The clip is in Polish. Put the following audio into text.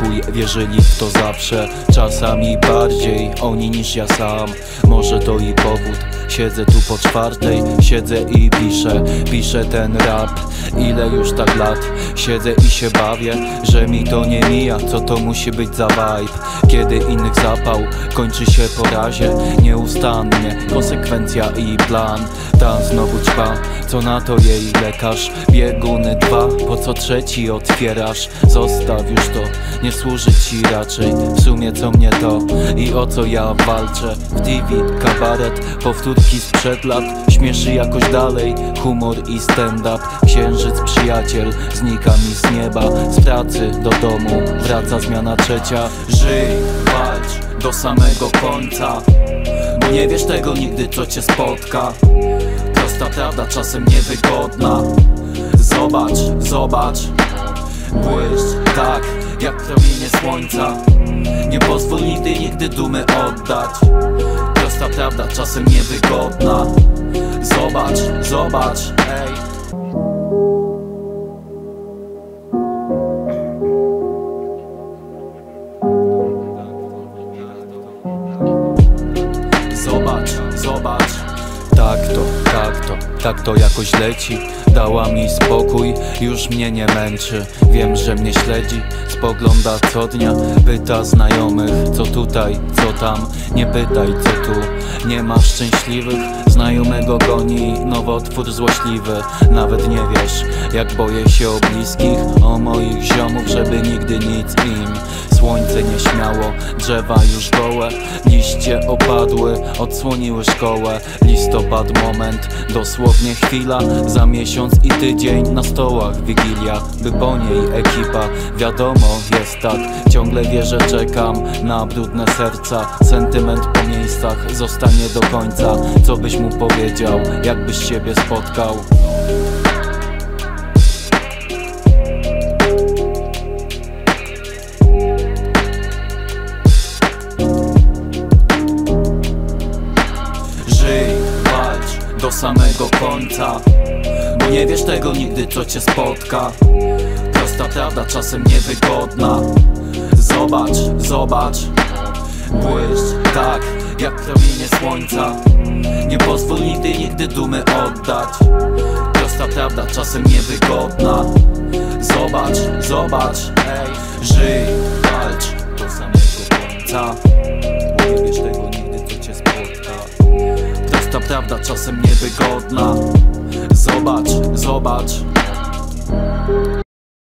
spokój, wierzyli w to zawsze. Czasami bardziej oni niż ja sam. Może to i powód. Siedzę tu po czwartej, siedzę i piszę ten rap. Ile już tak lat siedzę i się bawię, że mi to nie mija. Co to musi być za vibe? Kiedy innych zapał kończy się po razie. Nieustannie konsekwencja i plan. Ta znowu ćpa, co na to jej lekarz? Bieguny 2, po co trzeci otwierasz? Zostaw już to, nie służy ci raczej. W sumie co mnie to i o co ja walczę? W TV kabaret, powtórki sprzed lat. Śmieszy jakoś dalej, humor i stand-up. Księżyc przyjaciel znika mi z nieba. Z pracy do domu wraca zmiana trzecia. Żyj, walcz do samego końca, bo nie wiesz tego nigdy, co cię spotka. Prosta prawda, czasem niewygodna. Zobacz, zobacz, błyszcz tak jak promienie słońca. Nie pozwól nigdy dumy oddać. Prosta prawda, czasem niewygodna. Zobacz, zobacz, ej. Zobacz, zobacz. Tak to jakoś leci. Dała mi spokój, już mnie nie męczy. Wiem, że mnie śledzi, spogląda co dnia. Pyta znajomych, co tutaj, co tam. Nie pytaj, co tu, nie ma szczęśliwych. Znajomego goni nowotwór złośliwy. Nawet nie wiesz, jak boję się o bliskich, o moich ziomów, żeby nigdy nic im. Słońce nie śmiało, drzewa już gołe. Liście opadły, odsłoniły szkołę. Listopad moment, dosłownie chwila. Za miesiąc i tydzień na stołach wigilia. By po niej ekipa, wiadomo jest tak. Ciągle wierzę, czekam na brudne serca. Sentyment po miejscach zostanie do końca. Co byś mu powiedział, jakbyś siebie spotkał? Żyj, walcz do samego końca, bo nie wiesz tego nigdy, co cię spotka. Prosta prawda, czasem niewygodna. Zobacz, zobacz, błyszcz tak jak promienie słońca. Nie pozwól nigdy dumy oddać. Prosta prawda, czasem niewygodna. Zobacz, zobacz, ej. Żyj, walcz do samego końca, bo nie wiesz tego nigdy, co cię spotka. Prosta prawda, czasem niewygodna. Zobacz, zobacz.